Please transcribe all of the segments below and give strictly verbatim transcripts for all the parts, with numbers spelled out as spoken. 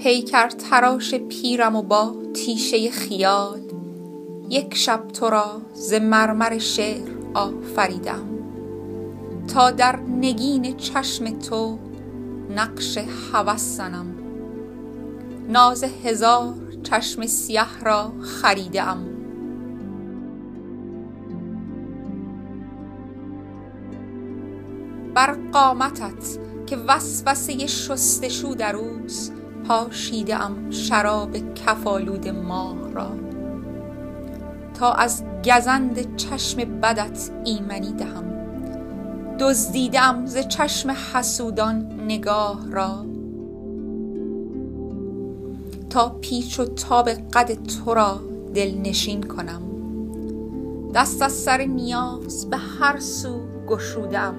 پیکر تراش پیرم و با تیشه خیال، یک شب تو را ز مرمر شعر آفریدم، تا در نگین چشم تو نقش هوس زنم. ناز هزار چشم سیه را خریدم. بر قامتت که وسوسه شستشو در اوست، پاشیدم شراب کفالود ماه را، تا از گزند چشم بدت ایمنی دهم. دزدیدم ز چشم حسودان نگاه را، تا پیچ و تاب قد تو را دلنشین کنم. دست از سر نیاز به هر سو گشودم،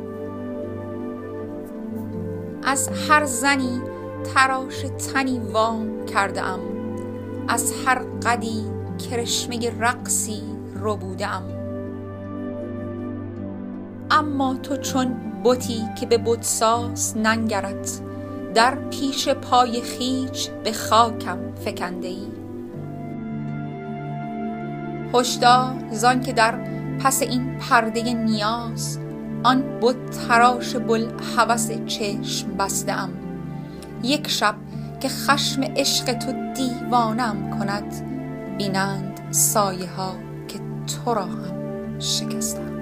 از هر زنی تراش تنی وام کردم، از هر قدی کرشمه رقصی ربودم. اما تو چون بتی که به بتساز ننگرد، در پیش پای خویش به خاکم فکنده ای. هشدار زان که در پس این پرده نیاز، آن بت تراش بوالهوس چشم بسته‌ام. یک شب که خشم عشق تو دیوانم کند، بینند سایه ها که تو را هم شکستم.